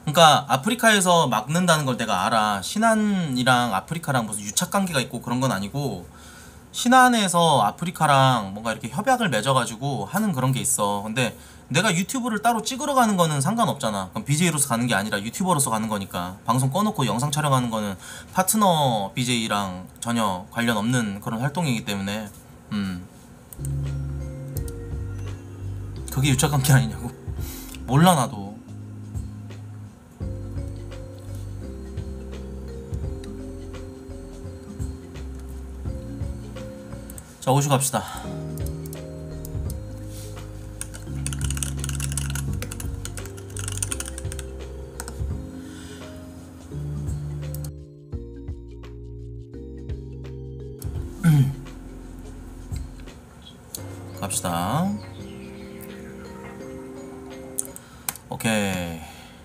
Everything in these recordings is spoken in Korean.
그러니까 아프리카에서 막는다는 걸 내가 알아. 신안이랑 아프리카랑 무슨 유착 관계가 있고 그런 건 아니고, 신안에서 아프리카랑 뭔가 이렇게 협약을 맺어가지고 하는 그런 게 있어. 근데 내가 유튜브를 따로 찍으러 가는 거는 상관없잖아. 그럼 BJ로서 가는 게 아니라 유튜버로서 가는 거니까. 방송 꺼놓고 영상 촬영하는 거는 파트너 BJ랑 전혀 관련 없는 그런 활동이기 때문에 그게 유착 관계 아니냐고. 몰라 나도. 자, 오슈 갑시다. 갑시다. 오케이.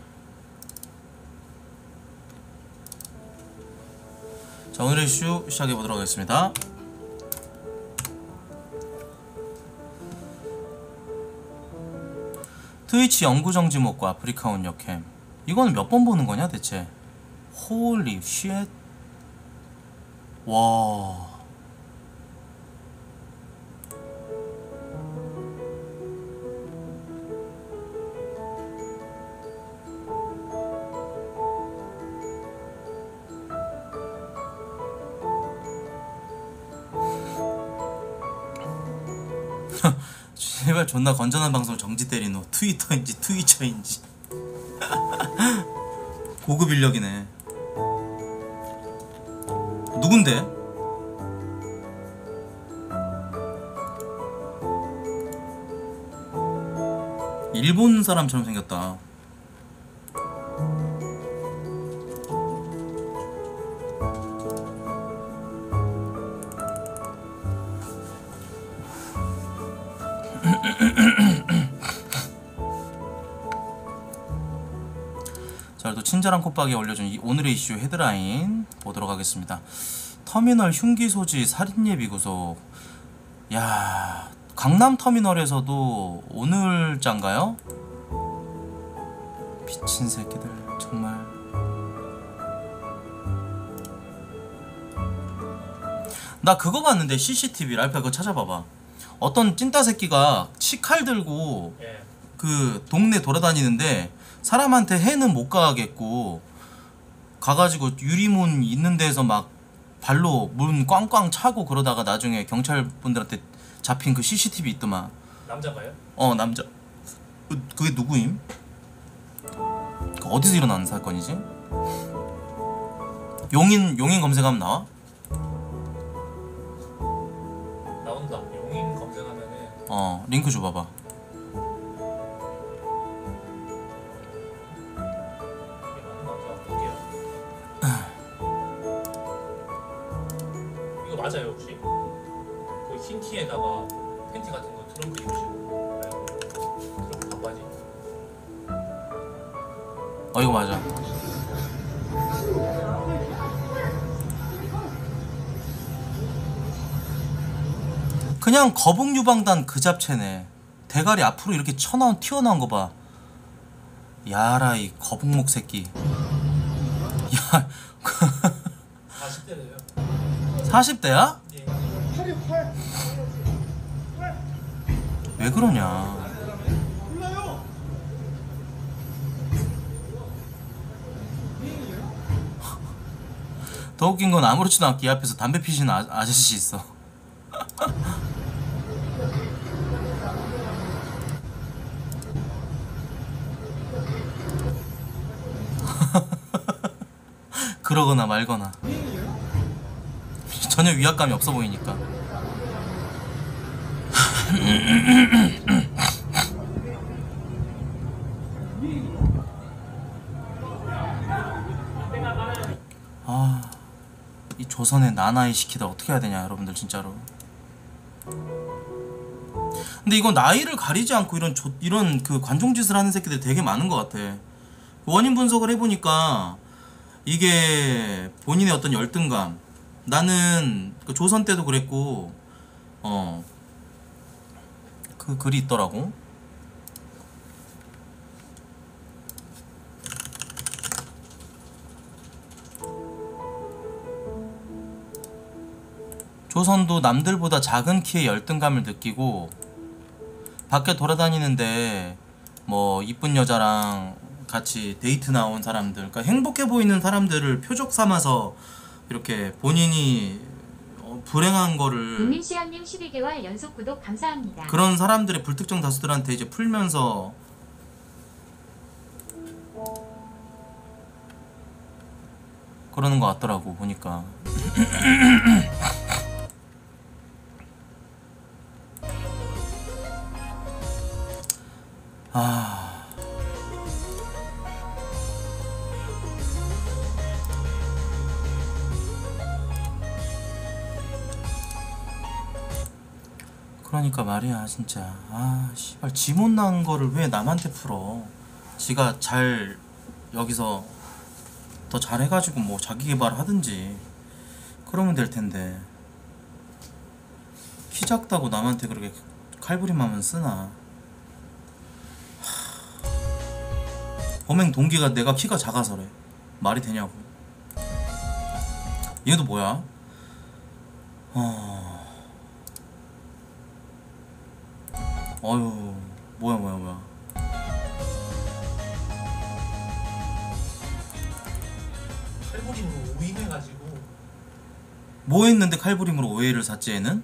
자, 오늘의 이슈 시작해보도록 하겠습니다. 트위치 영구정지 먹고 아프리카온 역캠. 이거는 몇 번 보는 거냐 대체? 홀리 쉣. 와. 제발 존나 건전한 방송 정지 때리노. 트위터인지 트위처인지. 고급 인력이네. 누군데? 일본 사람처럼 생겼다. 자, 또 친절한 콧박이 올려준 오늘의 이슈 헤드라인 보도록 하겠습니다. 터미널 흉기 소지 살인 예비 구속. 야, 강남 터미널에서도 오늘자인가요? 미친 새끼들 정말. 나 그거 봤는데 CCTV 랄파 그거 찾아봐봐. 어떤 찐따 새끼가 치칼 들고 그 동네 돌아다니는데 사람한테 해는 못 가겠고 가가지고 유리문 있는 데서 막 발로 문 꽝꽝 차고 그러다가 나중에 경찰분들한테 잡힌 그 CCTV 있더만. 남자가요? 남자. 그게 누구임? 어디서 일어나는 사건이지? 용인 검색하면 나와? 나온다. 용인 검색하면은 링크 줘봐봐. 이게 맞나? 제가 볼게요. 이거 맞아요 혹시? 그 흰 티에다가 팬티 같은 거 트렁크 입으시고 트렁크 바바지? 이거 맞아. 그냥 거북 유방단 그 잡채네. 대가리 앞으로 이렇게 튀어나온 거 봐. 야라 이 거북목 새끼. 야 40대래요. 40대야? 예. 왜 그러냐. 더 웃긴 건 아무렇지도 않게 이 앞에서 담배 피시는 아저씨 있어. 그러거나 말거나. 전혀 위압감이 없어 보이니까. 이 조선의 나나이 시키다 어떻게 해야 되냐 여러분들 진짜로. 근데 이거 나이를 가리지 않고 이런 그 관종짓을 하는 새끼들 되게 많은 것 같아. 원인 분석을 해보니까 이게 본인의 어떤 열등감. 나는 그 조선 때도 그랬고 그 글이 있더라고. 조선도 남들보다 작은 키에 열등감을 느끼고 밖에 돌아다니는데 뭐 이쁜 여자랑 같이 데이트 나온 사람들, 그러니까 행복해 보이는 사람들을 표적 삼아서 이렇게 본인이 불행한 거를 국민시연님 12개월 연속 구독 감사합니다. 그런 사람들의 불특정 다수들한테 이제 풀면서 그러는 것 같더라고 보니까. 아. 그러니까 말이야 진짜. 아 씨발 지 못난 거를 왜 남한테 풀어. 지가 잘 여기서 더 잘해가지고 뭐 자기 개발을 하든지 그러면 될 텐데 키 작다고 남한테 그렇게 칼부림하면 쓰나. 범행 동기가 내가 키가 작아서래. 말이 되냐고. 얘도 뭐야? 어휴 뭐야. 칼부림으로 오인해가지고 뭐 했는데 칼부림으로 오해를 샀지 얘는?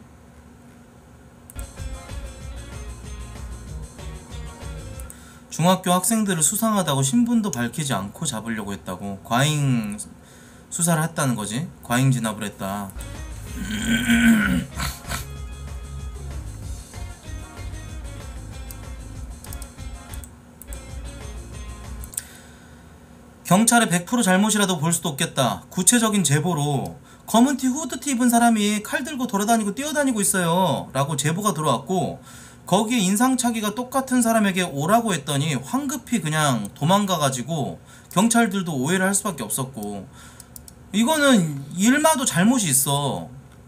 중학교 학생들을 수상하다고 신분도 밝히지 않고 잡으려고 했다고. 과잉 수사를 했다는 거지. 과잉 진압을 했다. 경찰의 100% 잘못이라도 볼 수도 없겠다. 구체적인 제보로 검은 티 후드티 입은 사람이 칼 들고 돌아다니고 뛰어다니고 있어요 라고 제보가 들어왔고, 거기에 인상착의가 똑같은 사람에게 오라고 했더니 황급히 그냥 도망가가지고 경찰들도 오해를 할 수밖에 없었고. 이거는 일마도 잘못이 있어.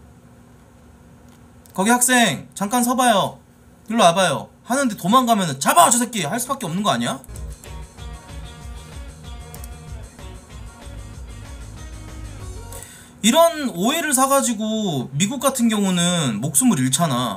거기 학생 잠깐 서봐요, 일로 와봐요 하는데 도망가면은 잡아 저 새끼 할 수밖에 없는 거 아니야? 이런 오해를 사가지고 미국 같은 경우는 목숨을 잃잖아.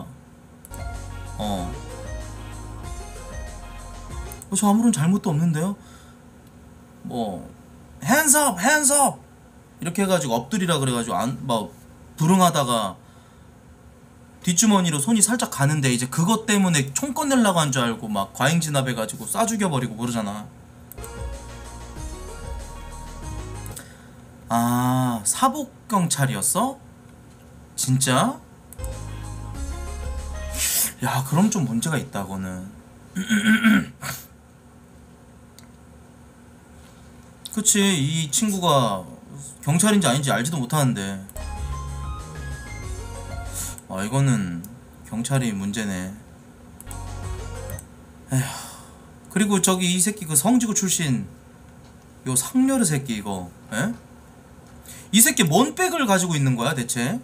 저 아무런 잘못도 없는데요? 뭐 hands up, hands up 이렇게 해가지고 엎드리라 그래가지고 막 불응하다가 뒷주머니로 손이 살짝 가는데 이제 그것 때문에 총 꺼내려고 한 줄 알고 막 과잉 진압해가지고 쏴 죽여버리고 그러잖아. 아, 사복 경찰이었어? 진짜? 야, 그럼 좀 문제가 있다, 그거는. 그치, 이 친구가 경찰인지 아닌지 알지도 못하는데. 아, 이거는 경찰이 문제네. 에휴. 그리고 저기 이 새끼 그 성지구 출신 요 상렬의 새끼 이거, 에? 이 새끼 뭔 백을 가지고 있는 거야 대체?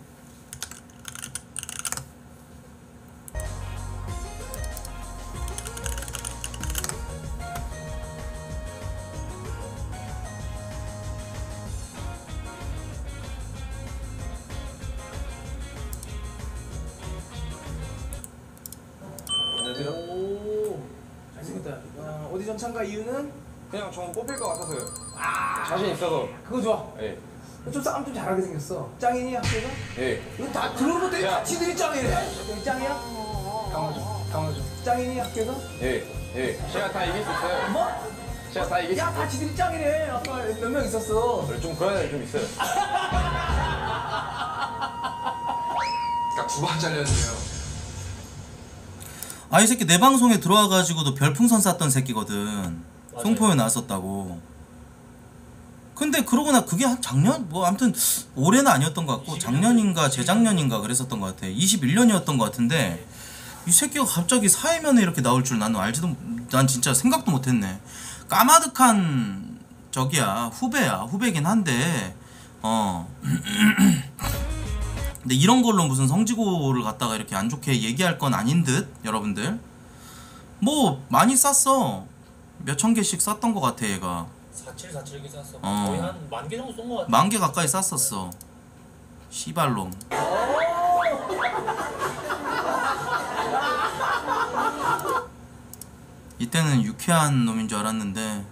안녕하세요. 오, 잘생겼다. 오디션 참가 이유는? 그냥 저 뽑힐 것 같아서요. 자신 있어서. 그거 좋아. 예. 좀 싸움 좀 잘하게 생겼어. 짱이니 학교가? 예. 이거 다 들어오는 것들이 야. 지들이 짱이래. 여기 짱이야? 강화죠. 짱이니 학교가? 예. 예. 제가 다 이길 수 있어요. 뭐? 제가 다 이길 수 야, 다 있어요. 지들이 짱이래. 아까 몇 명 있었어. 그래, 좀 그런 애들 좀 있어요. 그러니까 2번 잘렸네요. 아, 이 새끼 내 방송에 들어와가지고도 별풍선 쐈던 새끼거든. 맞아요. 송포에 나왔었다고. 근데 그러고 나 그게 한 작년? 뭐 아무튼 올해는 아니었던 것 같고 작년인가 재작년인가 그랬었던 것 같아. 21년이었던 것 같은데 이 새끼가 갑자기 사회면에 이렇게 나올 줄 나는 난 진짜 생각도 못했네. 까마득한 저기야, 후배긴 한데 근데 이런 걸로 무슨 성지고를 갖다가 이렇게 안 좋게 얘기할 건 아닌 듯. 여러분들 뭐 많이 쌌어. 몇천 개씩 쌌던 것 같아 얘가. 4747개 쐈어. 거의 한 10,000개 정도 쏜 거 같아. 10,000개 가까이 쌌었어. 씨발놈. 이때는 유쾌한 놈인 줄 알았는데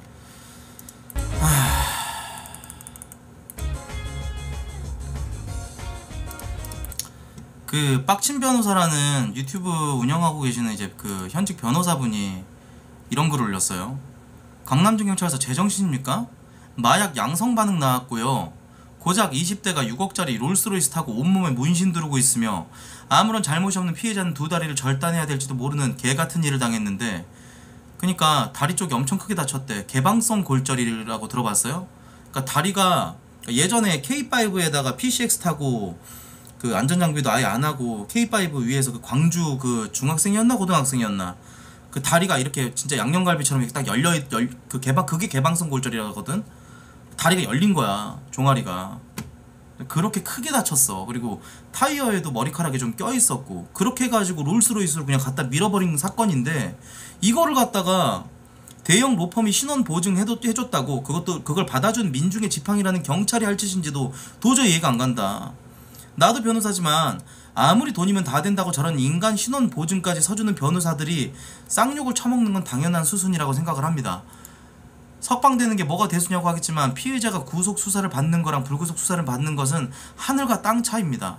그 빡친 변호사라는 유튜브 운영하고 계시는 이제 그 현직 변호사분이 이런 글을 올렸어요. 강남중 경찰서 제정신입니까? 마약 양성 반응 나왔고요. 고작 20대가 6억짜리 롤스로이스 타고 온몸에 문신 두르고 있으며 아무런 잘못이 없는 피해자는 두 다리를 절단해야 될지도 모르는 개같은 일을 당했는데, 그니까 다리 쪽이 엄청 크게 다쳤대. 개방성 골절이라고 들어봤어요? 그니까 다리가 예전에 K5에다가 PCX 타고 그 안전장비도 아예 안하고 K5 위에서 그 광주 그 중학생이었나 고등학생이었나 그 다리가 이렇게 진짜 양념갈비처럼 이렇게 딱 그게 개방성 골절이라고 하거든. 다리가 열린 거야, 종아리가. 그렇게 크게 다쳤어. 그리고 타이어에도 머리카락이 좀 껴있었고, 그렇게 해가지고 롤스로이스를 그냥 갖다 밀어버린 사건인데, 이거를 갖다가 대형 로펌이 신원 보증 해줬다고 그걸 받아준 민중의 지팡이라는 경찰이 할 짓인지도 도저히 이해가 안 간다. 나도 변호사지만 아무리 돈이면 다 된다고 저런 인간 신원 보증까지 서주는 변호사들이 쌍욕을 처먹는 건 당연한 수순이라고 생각을 합니다. 석방되는 게 뭐가 대수냐고 하겠지만 피의자가 구속 수사를 받는 거랑 불구속 수사를 받는 것은 하늘과 땅 차이입니다.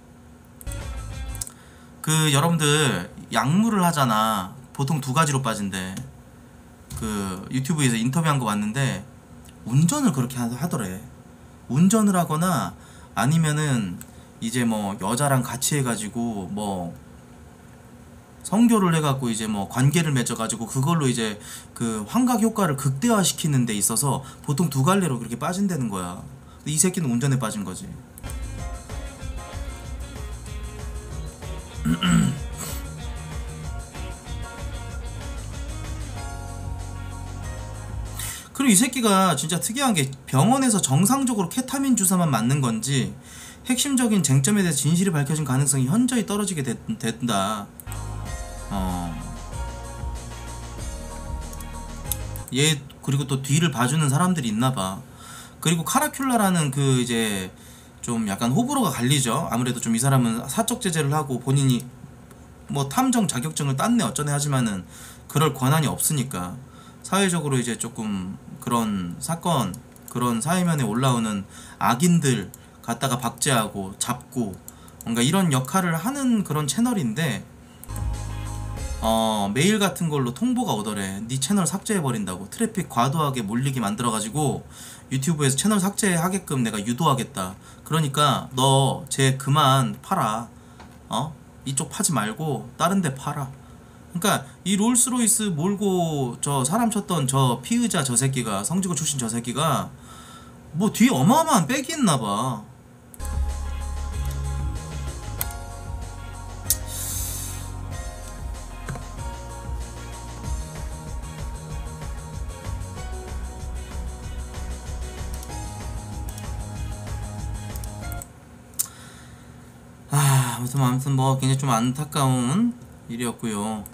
그 여러분들 약물을 하잖아. 보통 두 가지로 빠진대. 그 유튜브에서 인터뷰한 거 봤는데 운전을 그렇게 하더래. 운전을 하거나 아니면은 이제 뭐 여자랑 같이 해가지고 뭐 성교를 해갖고 이제 뭐 관계를 맺어가지고 그걸로 이제 그 환각 효과를 극대화시키는 데 있어서 보통 두 갈래로 그렇게 빠진다는 거야. 근데 이 새끼는 운전에 빠진 거지. 그리고 이 새끼가 진짜 특이한 게 병원에서 정상적으로 케타민 주사만 맞는 건지 핵심적인 쟁점에 대해서 진실이 밝혀진 가능성이 현저히 떨어지게 된다. 얘 그리고 또 뒤를 봐주는 사람들이 있나봐. 그리고 카라큘라라는 그 이제 좀 약간 호불호가 갈리죠. 아무래도 좀 이 사람은 사적 제재를 하고 본인이 뭐 탐정 자격증을 땄네 어쩌네 하지만은 그럴 권한이 없으니까 사회적으로 이제 조금 그런 사건, 그런 사회면에 올라오는 악인들 갖다가 박제하고 잡고 뭔가 이런 역할을 하는 그런 채널인데, 메일 같은 걸로 통보가 오더래. 네 채널 삭제해버린다고. 트래픽 과도하게 몰리게 만들어가지고 유튜브에서 채널 삭제하게끔 내가 유도하겠다. 그러니까 너 쟤 그만 팔아. 이쪽 파지 말고 다른 데 팔아. 그러니까 이 롤스로이스 몰고 저 사람 쳤던 저 피의자 저 새끼가, 성지고 출신 저 새끼가 뭐 뒤에 어마어마한 백이 있나봐. 아무튼 뭐 굉장히 좀 안타까운 일이었고요.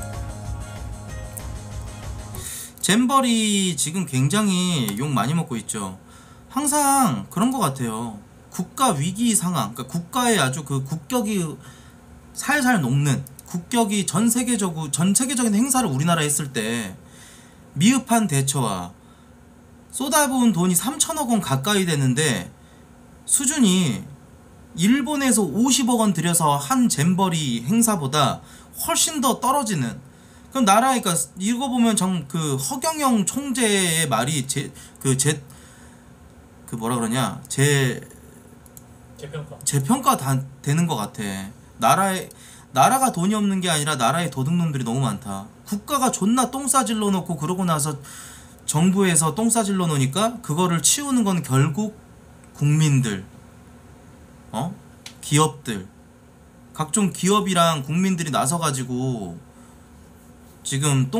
잼버리 지금 굉장히 욕 많이 먹고 있죠. 항상 그런 것 같아요. 국가 위기 상황, 그러니까 국가의 아주 그 국격이 살살 녹는, 국격이 전 세계적인 행사를 우리나라에 했을 때 미흡한 대처와 쏟아부은 돈이 3천억 원 가까이 되는데 수준이 일본에서 50억 원 들여서 한 잼버리 행사보다 훨씬 더 떨어지는 그럼 나라니까. 이거 보면 그 허경영 총재의 말이 뭐라 그러냐, 재평가 다 되는 것 같아. 나라가 돈이 없는 게 아니라 나라의 도둑놈들이 너무 많다. 국가가 존나 똥 싸질러 놓고 그러고 나서 정부에서 똥 싸질러 놓으니까 그거를 치우는 건 결국 국민들, 기업들, 각종 기업이랑 국민들이 나서가지고 지금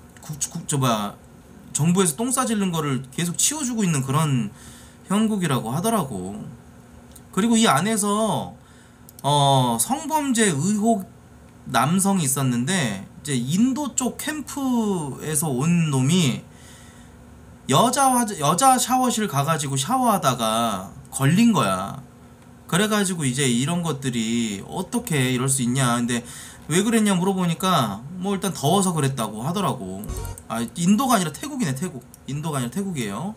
정부에서 똥 싸질른 거를 계속 치워주고 있는 그런 형국이라고 하더라고. 그리고 이 안에서 성범죄 의혹 남성이 있었는데 이제 인도 쪽 캠프에서 온 놈이 여자 샤워실 가가지고 샤워하다가 걸린 거야. 그래가지고 이제 이런 것들이 어떻게 이럴 수 있냐. 근데 왜 그랬냐 물어보니까 뭐 일단 더워서 그랬다고 하더라고. 아, 인도가 아니라 태국이네. 태국. 인도가 아니라 태국이에요.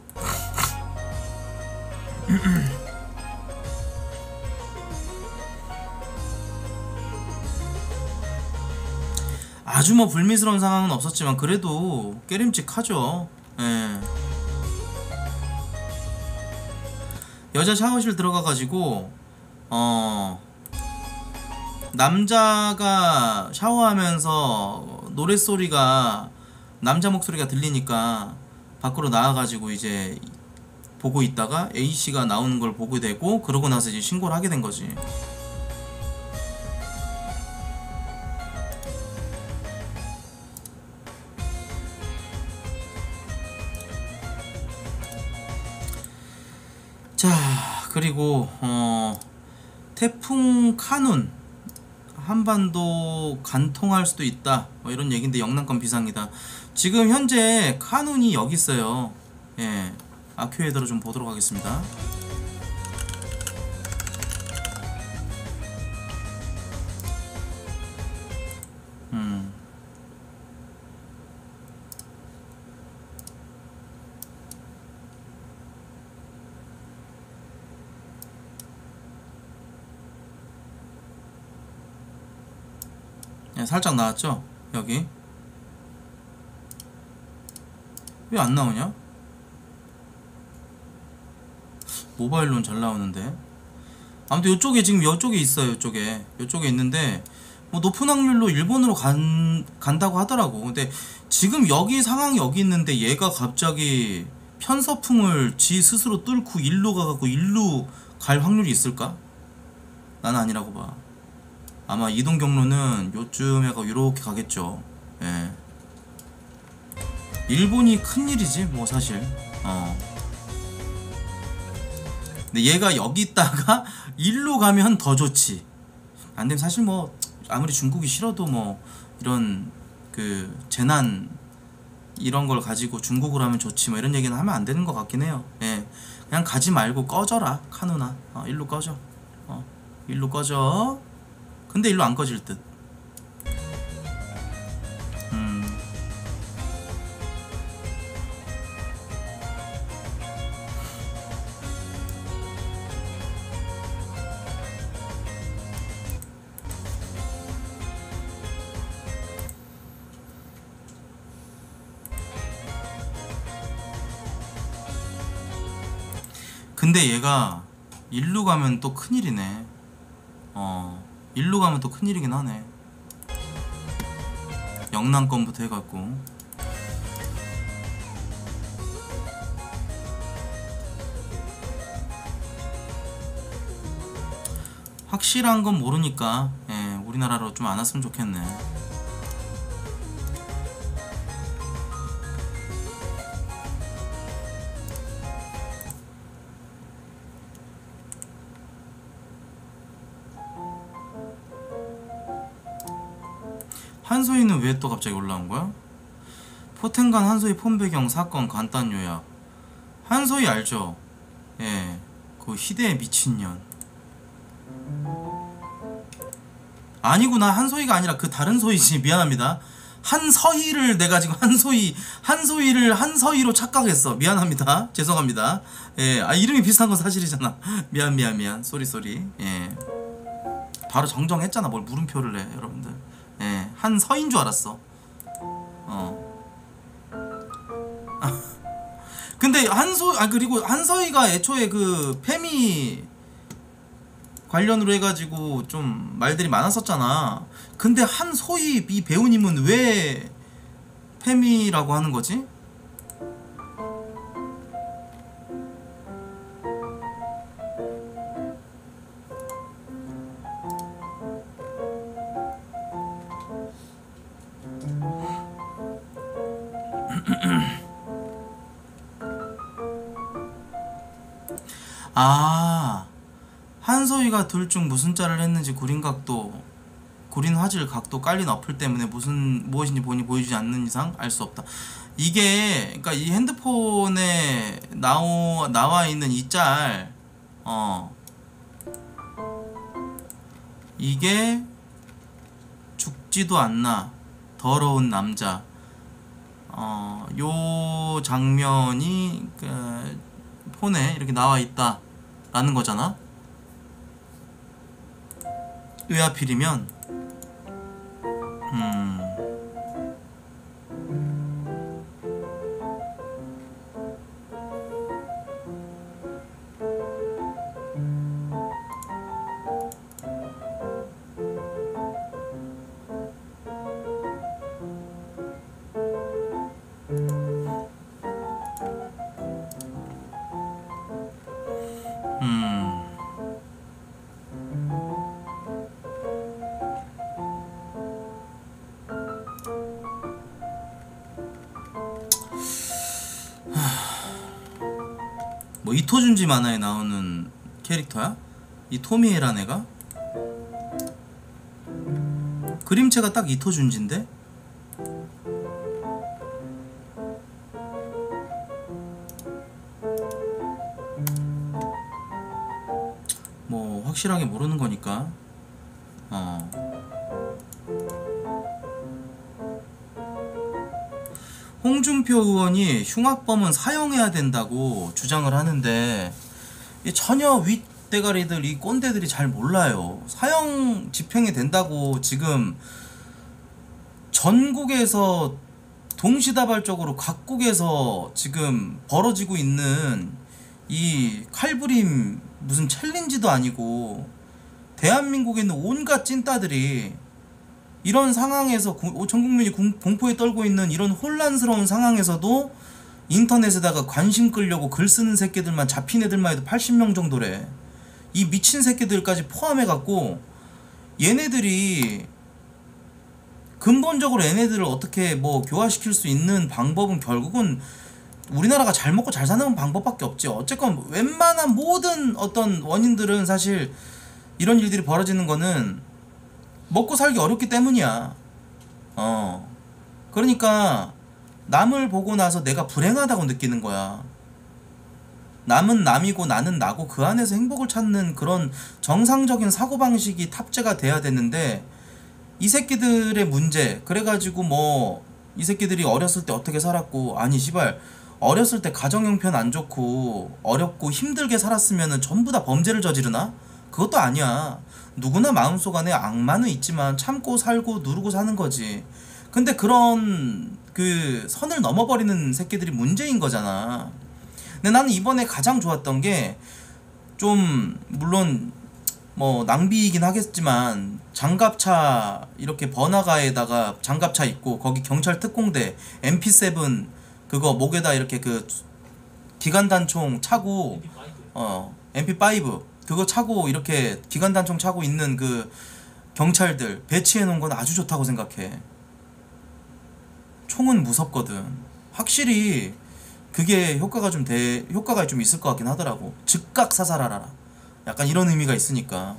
아주 뭐 불미스러운 상황은 없었지만 그래도 깨림칙하죠. 예. 여자 샤워실 들어가가지고 남자가 샤워하면서 노랫소리가 남자 목소리가 들리니까 밖으로 나와가지고 이제 보고 있다가 A씨가 나오는 걸 보게 되고, 그러고 나서 이제 신고를 하게 된 거지. 자, 그리고 태풍 카눈 한반도 간통할 수도 있다, 뭐 이런 얘기인데 영남권 비상이다. 지금 현재 카눈이 여기 있어요. 예, 아큐헤더로 좀 보도록 하겠습니다. 예, 살짝 나왔죠? 여기 왜 안 나오냐? 모바일로는 잘 나오는데. 아무튼 요쪽에 지금 요쪽에 있어요. 요쪽에 있는데 뭐 높은 확률로 일본으로 간다고 하더라고. 근데 지금 여기 상황이 여기 있는데 얘가 갑자기 편서풍을 지 스스로 뚫고 일로 가갖고 일로 갈 확률이 있을까? 난 아니라고 봐. 아마 이동 경로는 요쯤에 가 요렇게 가겠죠. 예. 일본이 큰일이지 뭐 사실. 근데 얘가 여기 있다가 일로 가면 더 좋지. 안되면 사실 뭐 아무리 중국이 싫어도 뭐 이런 그 재난 이런 걸 가지고 중국으로 하면 좋지 뭐 이런 얘기는 하면 안 되는 것 같긴 해요. 예. 그냥 가지 말고 꺼져라 카누나. 일로 꺼져. 일로 꺼져. 근데 일로 안 꺼질 듯. 근데 얘가 일로 가면 또 큰일이네. 일로 가면 또 큰일이긴 하네. 영남권부터 해갖고. 확실한 건 모르니까 예, 우리나라로 좀 안 왔으면 좋겠네. 한소희는 왜 또 갑자기 올라온 거야? 포텐간 한소희 폰 배경 사건 간단 요약. 한소희 알죠? 예, 그 희대의 미친년. 아니구나, 한소희가 아니라 그 다른 소희지. 미안합니다. 한서희를 내가 지금 한소희를 한서희로 착각했어. 미안합니다. 죄송합니다. 예, 이름이 비슷한 건 사실이잖아. 미안. 쏘리. 예, 바로 정정했잖아. 뭘 물음표를 해, 여러분들. 예, 한서인 줄 알았어. 근데 그리고 한서희가 애초에 그 페미 관련으로 해가지고 좀 말들이 많았었잖아. 근데 한소희 이 배우님은 왜 페미라고 하는 거지? 한소희가 둘 중 무슨 짤을 했는지 구린 화질 각도 깔린 어플 때문에 무엇인지 본이 보이지 않는 이상 알 수 없다. 이게 그러니까 이 핸드폰에 나와 있는 이 짤 이게 죽지도 않나 더러운 남자. 요 장면이 폰에 이렇게 나와 있다 라는 거잖아. 왜 하필이면 뭐 이토준지 만화에 나오는 캐릭터야? 이 토미에란 애가? 그림체가 딱 이토준지인데? 뭐 확실하게 모르는 거니까. 홍준표 의원이 흉악범은 사형해야 된다고 주장을 하는데 전혀 윗대가리들 이 꼰대들이 잘 몰라요. 사형 집행이 된다고 지금 전국에서 동시다발적으로 각국에서 지금 벌어지고 있는 이 칼부림 무슨 챌린지도 아니고 대한민국에 있는 온갖 찐따들이 이런 상황에서 전 국민이 공포에 떨고 있는 이런 혼란스러운 상황에서도 인터넷에다가 관심 끌려고 글 쓰는 새끼들만 잡힌 애들만 해도 80명 정도래. 이 미친 새끼들까지 포함해갖고 얘네들이 근본적으로 얘네들을 어떻게 뭐 교화시킬 수 있는 방법은 결국은 우리나라가 잘 먹고 잘 사는 방법밖에 없지. 어쨌건 웬만한 모든 어떤 원인들은 사실 이런 일들이 벌어지는 거는 먹고 살기 어렵기 때문이야. 그러니까 남을 보고 나서 내가 불행하다고 느끼는 거야. 남은 남이고 나는 나고 그 안에서 행복을 찾는 그런 정상적인 사고방식이 탑재가 돼야 되는데 이 새끼들의 문제 그래가지고 뭐 이 새끼들이 어렸을 때 어떻게 살았고 아니 시발 어렸을 때 가정 형편 안 좋고 어렵고 힘들게 살았으면은 전부 다 범죄를 저지르나? 그것도 아니야. 누구나 마음속 안에 악마는 있지만 참고 살고 누르고 사는 거지. 근데 그런 그 선을 넘어버리는 새끼들이 문제인 거잖아. 근데 나는 이번에 가장 좋았던 게 좀 물론 뭐 낭비이긴 하겠지만 장갑차 이렇게 번화가에다가 장갑차 있고 거기 경찰 특공대 MP7 그거 목에다 이렇게 그 기관단총 차고 MP5 그거 차고 이렇게 기관단총 차고 있는 그 경찰들 배치해 놓은 건 아주 좋다고 생각해. 총은 무섭거든. 확실히 그게 효과가 좀 있을 것 같긴 하더라고. 즉각 사살하라. 약간 이런 의미가 있으니까.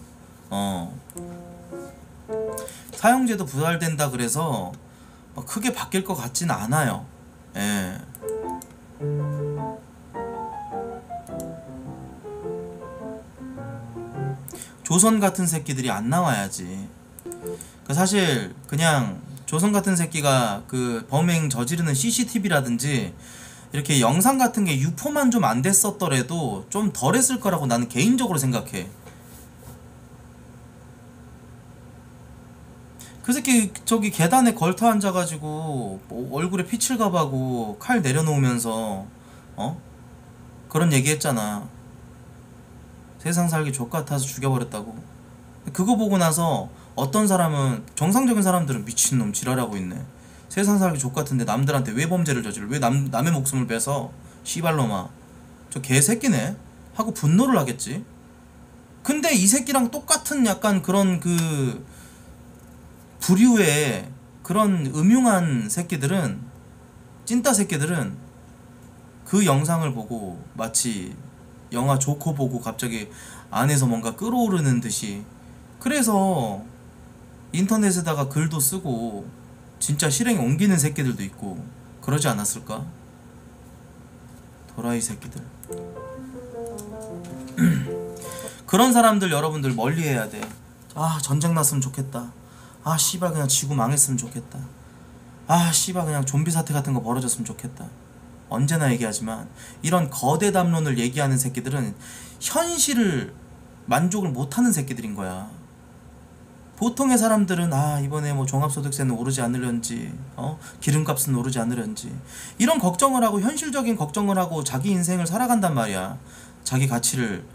사형제도 부활된다 그래서 크게 바뀔 것 같진 않아요. 예. 조선 같은 새끼들이 안 나와야지. 사실 그냥 조선 같은 새끼가 그 범행 저지르는 CCTV라든지 이렇게 영상 같은 게 유포만 좀 안 됐었더라도 좀 덜 했을 거라고 나는 개인적으로 생각해. 그 새끼 저기 계단에 걸터 앉아가지고 뭐 얼굴에 피칠갑하고 칼 내려놓으면서 그런 얘기 했잖아. 세상 살기 족같아서 죽여버렸다고. 그거 보고 나서 어떤 사람은 정상적인 사람들은 미친놈 지랄하고 있네. 세상 살기 족같은데 남들한테 왜 범죄를 저질러? 왜 남의 목숨을 뺏어? 씨발놈아 저 개새끼네? 하고 분노를 하겠지. 근데 이 새끼랑 똑같은 약간 그런 그 부류의 그런 음흉한 새끼들은 찐따 새끼들은 그 영상을 보고 마치 영화 조커 보고 갑자기 안에서 뭔가 끓어오르는 듯이 그래서 인터넷에다가 글도 쓰고 진짜 실행에 옮기는 새끼들도 있고 그러지 않았을까? 도라이 새끼들. 그런 사람들 여러분들 멀리해야 돼. 아 전쟁 났으면 좋겠다. 아 씨발 그냥 지구 망했으면 좋겠다. 아 씨발 그냥 좀비 사태 같은 거 벌어졌으면 좋겠다. 언제나 얘기하지만 이런 거대 담론을 얘기하는 새끼들은 현실을 만족을 못하는 새끼들인 거야. 보통의 사람들은 아 이번에 뭐 종합소득세는 오르지 않으련지 기름값은 오르지 않으련지 이런 걱정을 하고 현실적인 걱정을 하고 자기 인생을 살아간단 말이야. 자기 가치를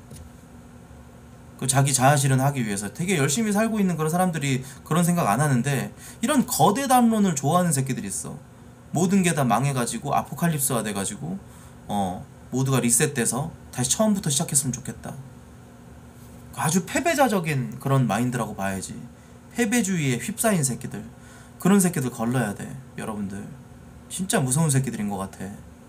자기 자아 실현하기 위해서 되게 열심히 살고 있는 그런 사람들이 그런 생각 안 하는데 이런 거대 담론을 좋아하는 새끼들이 있어. 모든 게 다 망해가지고 아포칼립스화 돼가지고 모두가 리셋돼서 다시 처음부터 시작했으면 좋겠다. 아주 패배자적인 그런 마인드라고 봐야지. 패배주의에 휩싸인 새끼들, 그런 새끼들 걸러야 돼. 여러분들 진짜 무서운 새끼들인 것 같아.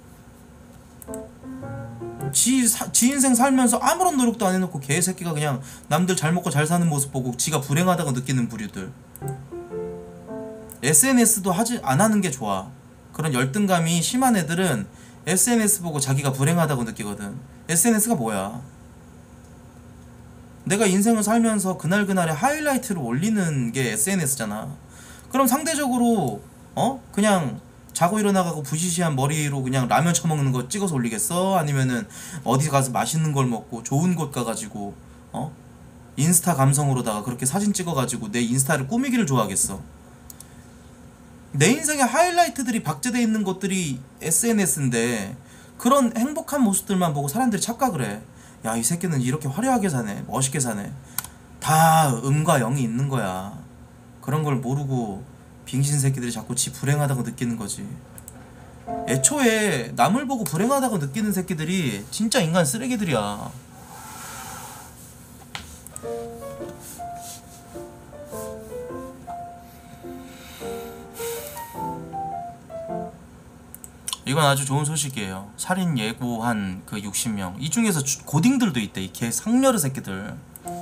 지 인생 살면서 아무런 노력도 안 해놓고 개새끼가 그냥 남들 잘 먹고 잘 사는 모습 보고 지가 불행하다고 느끼는 부류들. SNS도 안 하는 게 좋아. 그런 열등감이 심한 애들은 SNS 보고 자기가 불행하다고 느끼거든. SNS가 뭐야? 내가 인생을 살면서 그날그날의 하이라이트를 올리는 게 SNS잖아. 그럼 상대적으로 그냥 자고 일어나가고 부시시한 머리로 그냥 라면 처먹는 거 찍어서 올리겠어? 아니면은 어디 가서 맛있는 걸 먹고 좋은 곳 가가지고 인스타 감성으로다가 그렇게 사진 찍어가지고 내 인스타를 꾸미기를 좋아하겠어? 내 인생의 하이라이트들이 박제되어 있는 것들이 SNS인데 그런 행복한 모습들만 보고 사람들이 착각을 해. 야, 이 새끼는 이렇게 화려하게 사네, 멋있게 사네. 다 음과 영이 있는 거야. 그런 걸 모르고 빙신 새끼들이 자꾸 지 불행하다고 느끼는 거지. 애초에 남을 보고 불행하다고 느끼는 새끼들이 진짜 인간 쓰레기들이야. 이건 아주 좋은 소식이에요. 살인 예고한 그 60명 이 중에서 고딩들도 있대. 이 개 상녀르 새끼들.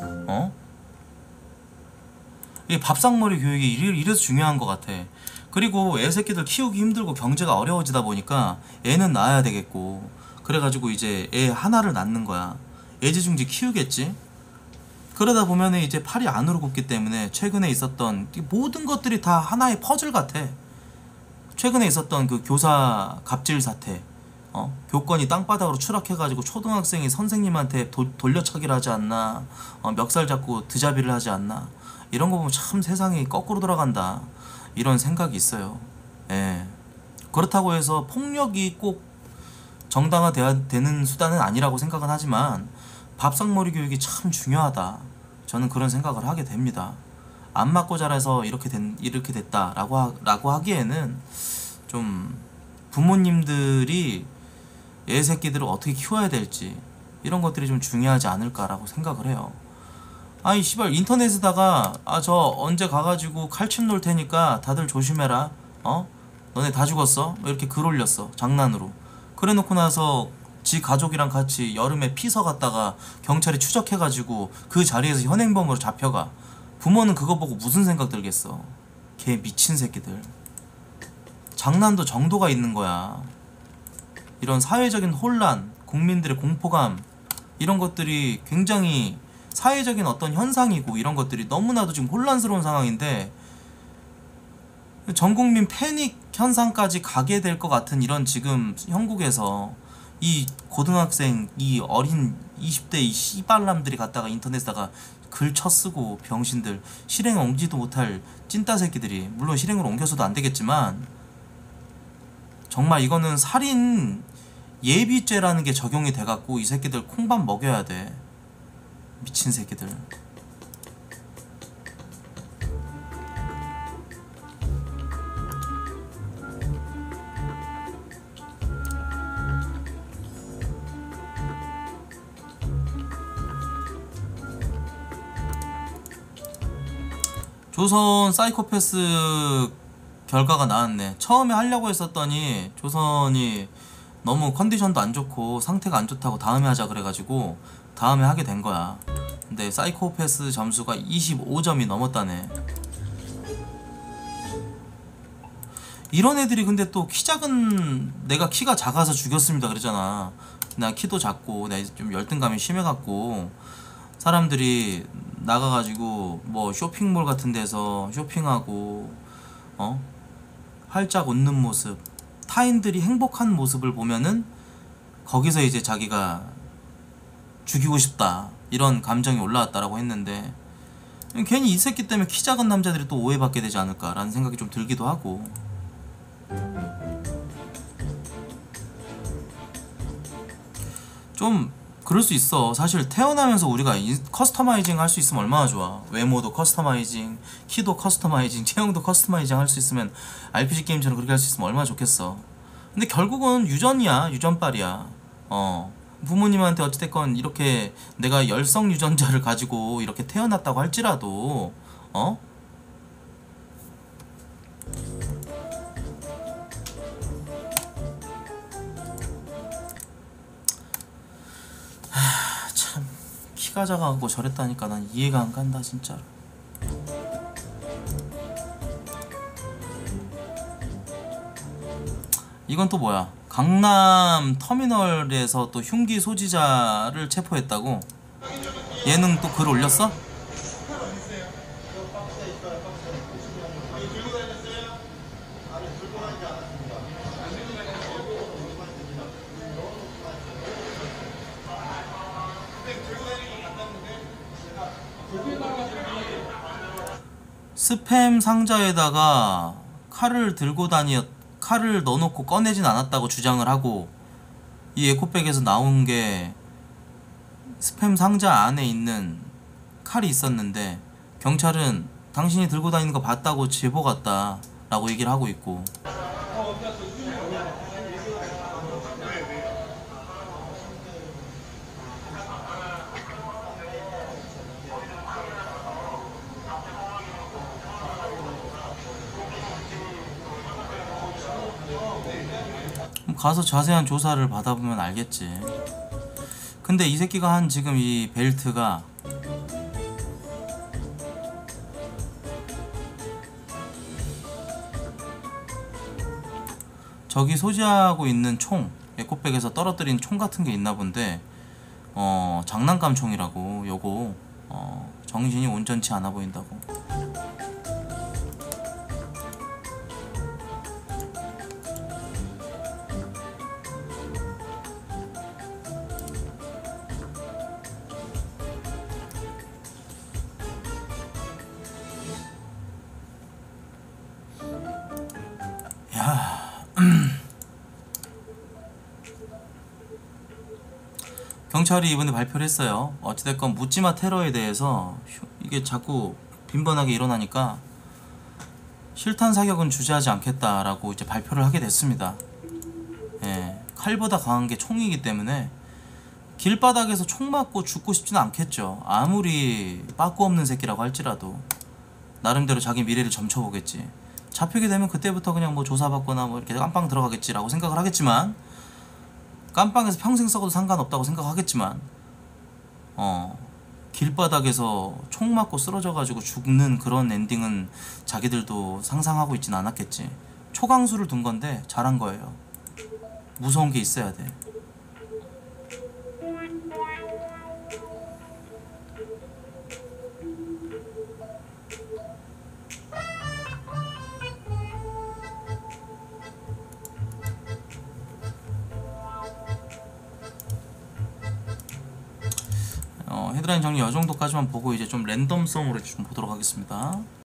이 밥상머리 교육이 이래서 중요한 것 같아. 그리고 애 새끼들 키우기 힘들고 경제가 어려워지다 보니까 애는 낳아야 되겠고, 그래가지고 이제 애 하나를 낳는 거야. 애지중지 키우겠지. 그러다 보면은 이제 팔이 안으로 굽기 때문에 최근에 있었던 모든 것들이 다 하나의 퍼즐 같아. 최근에 있었던 그 교사 갑질 사태, 교권이 땅바닥으로 추락해가지고 초등학생이 선생님한테 돌려차기를 하지 않나, 멱살 잡고 드자비를 하지 않나, 이런 거 보면 참 세상이 거꾸로 돌아간다, 이런 생각이 있어요. 예. 그렇다고 해서 폭력이 꼭 정당화되는 수단은 아니라고 생각은 하지만 밥상머리 교육이 참 중요하다, 저는 그런 생각을 하게 됩니다. 안 맞고 자라서 이렇게 됐다라고 하기에는 좀 부모님들이 애 새끼들을 어떻게 키워야 될지 이런 것들이 좀 중요하지 않을까라고 생각을 해요. 아이 씨발 인터넷에다가 저 언제 가가지고 칼침 놓을 테니까 다들 조심해라, 너네 다 죽었어? 이렇게 글 올렸어, 장난으로. 그래 놓고 나서 지 가족이랑 같이 여름에 피서 갔다가 경찰이 추적해가지고 그 자리에서 현행범으로 잡혀가. 부모는 그거 보고 무슨 생각 들겠어? 개 미친 새끼들. 장난도 정도가 있는 거야. 이런 사회적인 혼란, 국민들의 공포감, 이런 것들이 굉장히 사회적인 어떤 현상이고, 이런 것들이 너무나도 지금 혼란스러운 상황인데 전국민 패닉 현상까지 가게 될 것 같은 이런 지금 형국에서 이 고등학생, 이 어린 20대 이 씨발람들이 갔다가 인터넷에다가 글 쳐쓰고 병신들, 실행 옮지도 못할 찐따 새끼들이, 물론 실행으로 옮겨서도 안 되겠지만 정말 이거는 살인 예비죄라는 게 적용이 돼갖고 이 새끼들 콩밥 먹여야 돼. 미친 새끼들. 조선 사이코패스 결과가 나왔네. 처음에 하려고 했었더니 조선이 너무 컨디션도 안 좋고 상태가 안 좋다고 다음에 하자 그래가지고 다음에 하게 된 거야. 근데 사이코패스 점수가 25점이 넘었다네. 이런 애들이 근데 또 키 작은, 내가 키가 작아서 죽였습니다 그랬잖아. 나 키도 작고 내가 좀 열등감이 심해갖고 사람들이 나가가지고 뭐 쇼핑몰 같은 데서 쇼핑하고 활짝 웃는 모습, 타인들이 행복한 모습을 보면은 거기서 이제 자기가 죽이고 싶다 이런 감정이 올라왔다라고 했는데, 괜히 이 새끼 때문에 키 작은 남자들이 또 오해받게 되지 않을까라는 생각이 좀 들기도 하고. 좀 그럴 수 있어. 사실 태어나면서 우리가 커스터마이징 할 수 있으면 얼마나 좋아. 외모도 커스터마이징, 키도 커스터마이징, 체형도 커스터마이징 할 수 있으면, RPG 게임처럼 그렇게 할 수 있으면 얼마나 좋겠어. 근데 결국은 유전이야. 유전빨이야. 부모님한테 어찌됐건 이렇게 내가 열성 유전자를 가지고 이렇게 태어났다고 할지라도 참 키가 작아갖고 저랬다니까 난 이해가 안 간다 진짜로. 이건 또 뭐야? 강남 터미널에서 또 흉기 소지자를 체포했다고? 얘는 또 글 올렸어? 스팸 상자에다가 칼을 넣어놓고 꺼내진 않았다고 주장을 하고, 이 에코백에서 나온 게 스팸 상자 안에 있는 칼이 있었는데 경찰은 당신이 들고 다니는 거 봤다고 제보 같다 라고 얘기를 하고 있고. 가서 자세한 조사를 받아보면 알겠지. 근데 이 새끼가 한 지금 이 벨트가 저기 소지하고 있는 총, 에코백에서 떨어뜨린 총 같은 게 있나 본데 장난감 총이라고. 요거 정신이 온전치 않아 보인다고. 경찰이 이번에 발표를 했어요. 어찌됐건 묻지마 테러에 대해서 이게 자꾸 빈번하게 일어나니까 실탄 사격은 주저하지 않겠다라고 이제 발표를 하게 됐습니다. 예, 칼보다 강한 게 총이기 때문에 길바닥에서 총 맞고 죽고 싶지는 않겠죠. 아무리 빠꾸 없는 새끼라고 할지라도 나름대로 자기 미래를 점쳐보겠지. 잡히게 되면 그때부터 그냥 뭐 조사받거나 뭐 이렇게 깜빵 들어가겠지라고 생각을 하겠지만, 깜빵에서 평생 썩어도 상관없다고 생각하겠지만 길바닥에서 총 맞고 쓰러져가지고 죽는 그런 엔딩은 자기들도 상상하고 있진 않았겠지. 초강수를 둔 건데 잘한 거예요. 무서운 게 있어야 돼. 헤드라인 정리 이 정도까지만 보고 이제 좀 랜덤성으로 좀 보도록 하겠습니다.